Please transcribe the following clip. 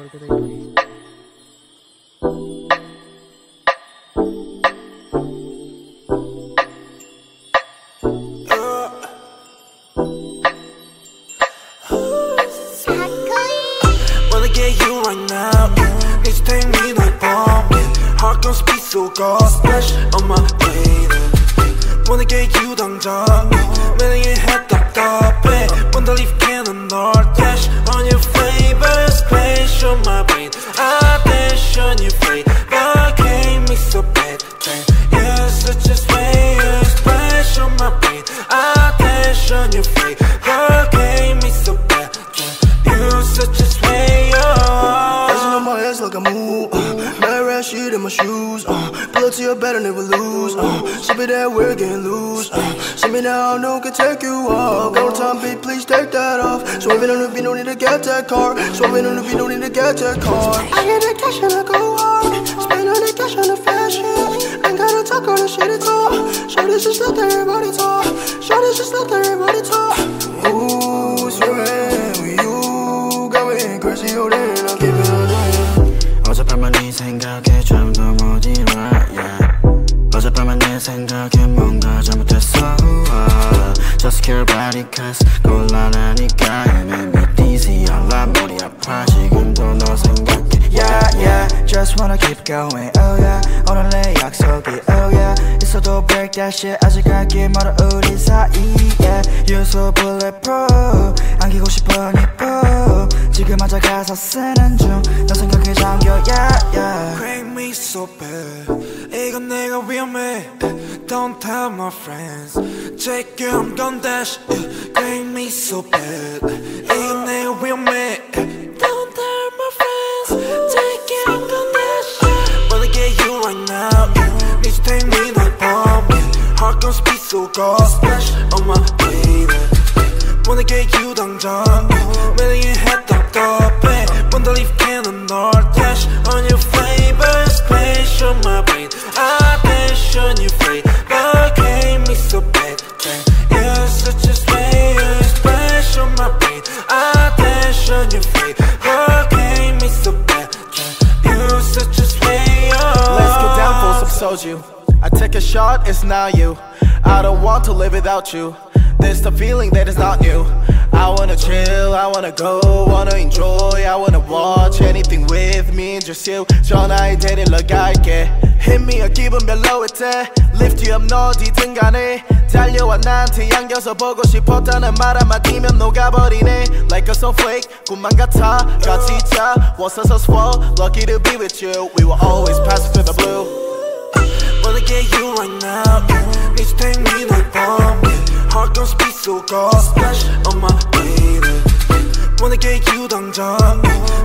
Porque te difícil. Wanna get you right now. Need to take me like bomb. Heart gon' speed so cold. Splash on my plate. Wanna get you 당장. 매일 head 답답해. Wanna leave cannon or dash on your flavor. Splash on my brain. I dash on your face. But can't me so bad. You're such a slayer. Splash on my brain. I dash on your face. But can't me so bad. You're such a slayer. Dancing on my ass like a move. Mad rat shit in my shoes. Pull up to your bed and never lose. Sip it that we're getting loose. Send me now, no can take you off. Got no time, babe, please take that off. Swerving on the beat, no need to get that car. Swerving on the beat, no need to get that car. I get that cash and I go hard. Spend all that cash on the fashion. Ain't gotta talk all the shit at all. Shorty's just let everybody talk. Shorty's just let everybody talk. Ooh, swearing with you. Got me crazy, oh then I'll keep it on the 어젯밤만 네 생각에 잠도 못 일어 yeah. 어젯밤만 내 생각에 뭔가 잘못했어 Just care about it cause 곤란하니까 You make me dizzy 알라 머리 아파 지금도 너 생각해 Yeah yeah Just wanna keep going oh yeah 오늘 내 약속이 oh yeah 있어도 break that shit 아직 갈 길 멀어 우리 사이에 You're so bulletproof 안기고 싶어 니뽀 지금 앉아 가사 쓰는 중 너 생각에 잠겨 yeah yeah Crank me so bad 이건 내가 위험해 Don't tell my friends Take you I'm gon' dash Crank me so bad 이건 내가 위험해 Don't tell my friends Take you I'm gon' dash Wanna get you right now Need to take me like bomb Heart gon' speed so cold Splash on my baby Wanna get you 당장 매일 head 답답해 Wanna leave cannon or dash on your flavor Splash on my brain I dash on your face But can't me so bad You're such a slayer Splash on my brain I dash on your face But can't me so bad You're such a slayer Let's get down for some soju. I take a shot, it's not you. I don't want to live without you. There's the feeling that is not new. I wanna chill, I wanna go, wanna enjoy, I wanna watch anything with me, just you. 전화에 데리러 갈게. Hit me a 기분 별로일 때 Lift you up 너 어디든 간에 달려와 나한테 안겨서 보고 싶었다는 말 한마디면 녹아버리네 Like a snowflake 꿈만 같아 같이 자 Was so swell Lucky to be with you We will always pass through the blue Wanna get you right now Need to take me like bomb Heart gon' speed so cold Splash on my baby Wanna get you 당장